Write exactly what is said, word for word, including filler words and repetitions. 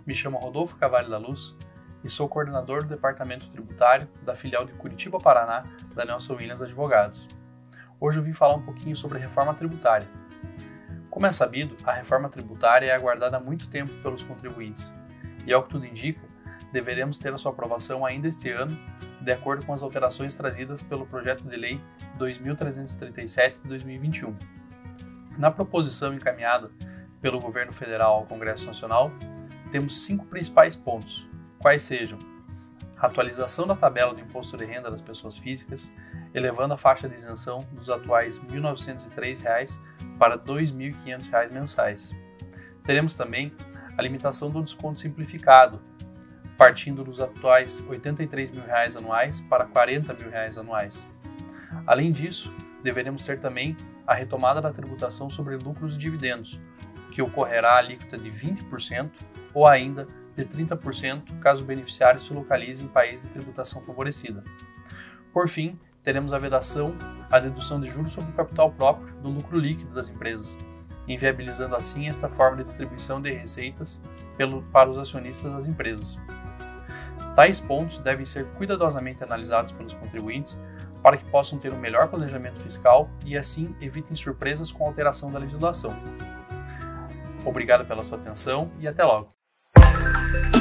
Me chamo Rodolfo Cavalli da Luz e sou coordenador do Departamento Tributário da filial de Curitiba, Paraná, da Nelson Williams Advogados. Hoje eu vim falar um pouquinho sobre a reforma tributária. Como é sabido, a reforma tributária é aguardada há muito tempo pelos contribuintes e, ao que tudo indica, deveremos ter a sua aprovação ainda este ano, de acordo com as alterações trazidas pelo Projeto de Lei dois mil trezentos e trinta e sete de dois mil e vinte e um. Na proposição encaminhada pelo Governo Federal ao Congresso Nacional, temos cinco principais pontos, quais sejam a atualização da tabela do Imposto de Renda das Pessoas Físicas, elevando a faixa de isenção dos atuais mil novecentos e três reais para dois mil e quinhentos reais mensais. Teremos também a limitação do desconto simplificado, partindo dos atuais oitenta e três mil reais anuais para quarenta mil reais anuais. Além disso, deveremos ter também a retomada da tributação sobre lucros e dividendos, que ocorrerá a alíquota de vinte por cento ou ainda de trinta por cento caso o beneficiário se localize em país de tributação favorecida. Por fim, teremos a vedação à dedução de juros sobre o capital próprio do lucro líquido das empresas, inviabilizando assim esta forma de distribuição de receitas pelo, para os acionistas das empresas. Tais pontos devem ser cuidadosamente analisados pelos contribuintes para que possam ter um melhor planejamento fiscal e assim evitem surpresas com a alteração da legislação. Obrigado pela sua atenção e até logo!